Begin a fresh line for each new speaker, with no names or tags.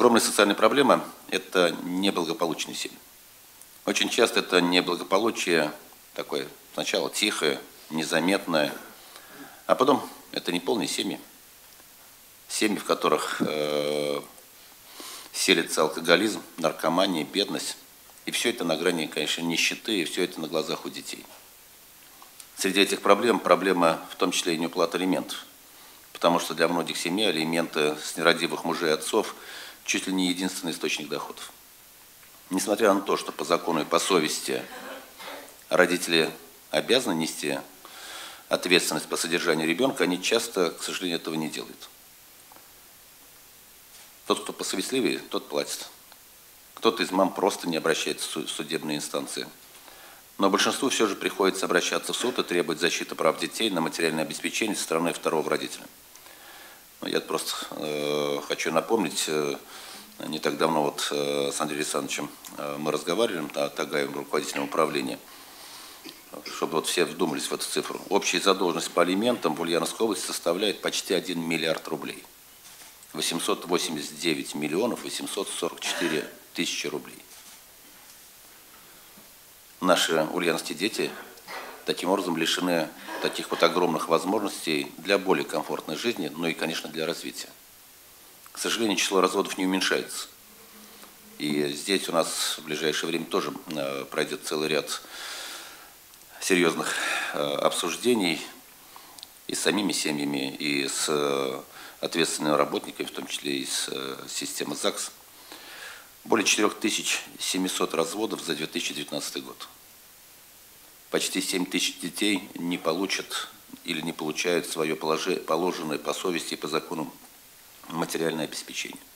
огромная социальная проблема – это неблагополучные семьи. Очень часто это неблагополучие такое сначала тихое, незаметное, а потом это неполные семьи. Семьи, в которых селится алкоголизм, наркомания, бедность. И все это на грани, конечно, нищеты, и все это на глазах у детей. Среди этих проблем проблема в том числе и неуплата алиментов. Потому что для многих семей алименты с нерадивых мужей и отцов чуть ли не единственный источник доходов. Несмотря на то, что по закону и по совести родители обязаны нести ответственность по содержанию ребенка, они часто, к сожалению, этого не делают. Тот, кто посовестливее, тот платит. Кто-то из мам просто не обращается в судебные инстанции. Но большинству все же приходится обращаться в суд и требовать защиты прав детей на материальное обеспечение со стороны второго родителя. Я просто хочу напомнить, не так давно вот с Андреем Александровичем мы разговаривали, Тагаевым, руководителем управления, чтобы вот все вдумались в эту цифру. Общая задолженность по алиментам в Ульяновской области составляет почти 1 миллиард рублей. 889 миллионов 844 тысячи рублей. Наши ульяновские дети таким образом лишены таких вот огромных возможностей для более комфортной жизни, но и, конечно, для развития. К сожалению, число разводов не уменьшается. И здесь у нас в ближайшее время тоже пройдет целый ряд серьезных обсуждений и с самими семьями, и с ответственными работниками, в том числе и с системы ЗАГС. Более 4700 разводов за 2019 год. Почти 7 тысяч детей не получат или не получают свое положенное по совести и по закону материальное обеспечение.